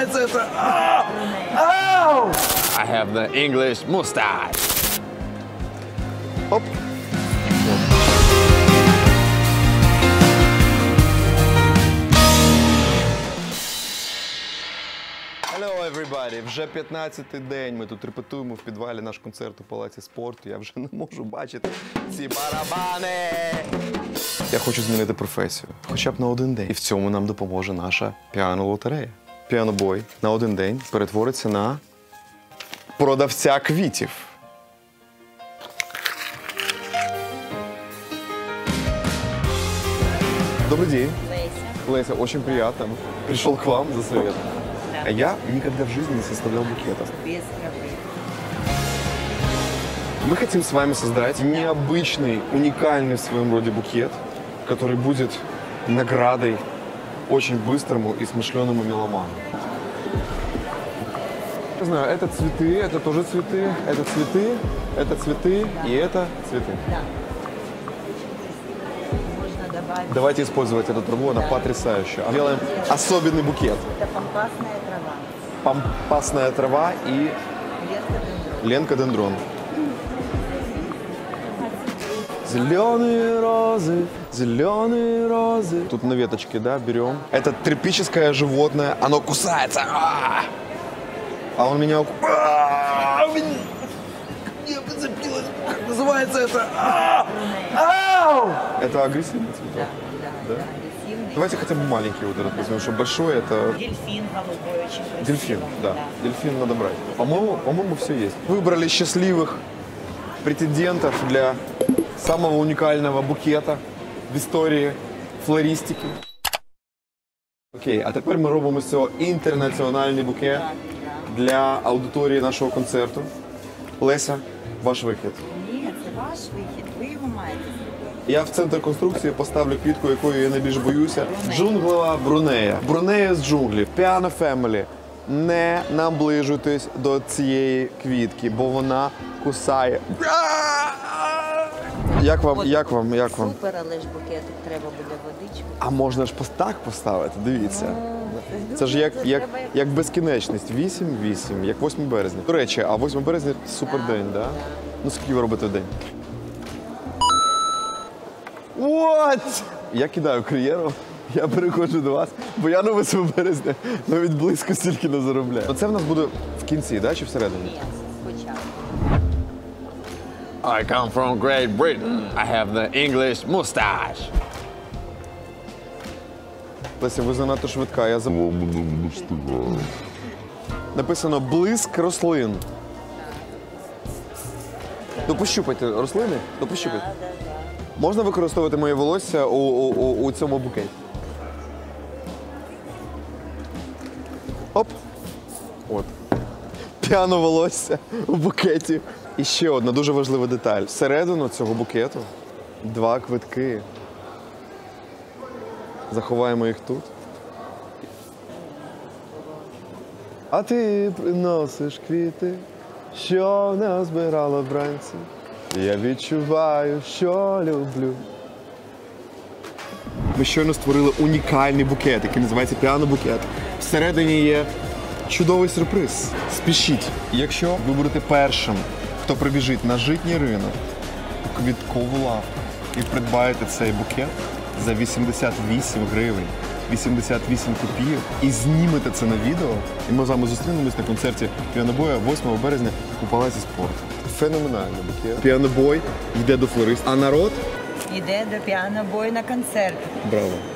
называется это? Ау! I have the English mustache. Оп. Hello, everybody! Вже 15-й день ми тут репетуємо в підвалі наш концерт у Палаці спорту. Я вже не можу бачити ці барабани. Я хочу змінити професію, хоча б на один день. І в цьому нам допоможе наша піано-лотерея. Піанобой на один день перетвориться на продавця квітів. Добрый день. Леся. Леся, очень приятно. Пришел к вам за советом. А я никогда в жизни не составлял букетов. Без проблем. Мы хотим с вами создать необычный, уникальный в своем роде букет, который будет наградой очень быстрому и смышленому меломану. Не знаю, это цветы, это тоже цветы, это цветы, это цветы и это цветы. Да. Можно добавить. Давайте использовать эту траву, она потрясающая. Делаем особенный букет. Это пампасная трава. Пампасная трава и Ленкодендрон. ленкодендрон. Зеленые розы. Тут на веточке, да, берем. Это тропическое животное, оно кусается. А он меня мне зацепилось. Как называется это? Это агрессивный цветок? Да, агрессивный. Давайте хотя бы маленький вот этот возьмем, что большой это... Дельфин голубой, очень красивый. Дельфин, да. Дельфин надо брать. По-моему, все есть. Выбрали счастливых претендентов для самого уникального букета в історії флористики. Окей, а тепер ми робимо з цього інтернаціональний букет для аудиторії нашого концерту. Леся, ваш вихід. Ні, це ваш вихід, ви його маєте зробити. Я в центр конструкції поставлю квітку, якої я найбільш боюся. Джунглева Брунея. Брунея з джунглів. Piano Family. Не наближуйтесь до цієї квітки, бо вона кусає. Як вам? Супер, але ж букетик треба буде водичку. А можна ж так поставити, дивіться. Це ж як безкінечність. 8-8, як 8 березня. До речі, а 8 березня – супер день, так? Ну, скільки ви робите в день? What? Я кидаю кар'єру, я переходжу до вас, бо я на 8 березня навіть близько стільки не заробляю. Оце в нас буде в кінці, да, чи всередині? Ні, спочатку. I come from Great Britain. I have the English mustache. Леся, ви занадто швидка, я забув. Написано «блиск рослин». Ну, пощупайте рослини, ну, пощупайте. Можна використовувати моє волосся у цьому букеті? Оп! От. Піано волосся у букеті. І ще одна дуже важлива деталь. Всередину цього букету 2 квитки. Заховаємо їх тут. А ти приносиш квіти, що не збирала вранці. Я відчуваю, що люблю. Ми щойно створили унікальний букет, який називається піано-букет. Всередині є чудовий сюрприз. Спішіть. Якщо ви будете першим, хто прибіжить на житній ринок, у квіткову лавку і придбаєте цей букет за 88 гривень, 88 копійок і знімете це на відео, і ми з вами зустрінемось на концерті піанобоя 8 березня у Палаці спорту. Феноменальний букет. Піанобой йде до флориста, а народ? Іде до піанобою на концерт. Браво.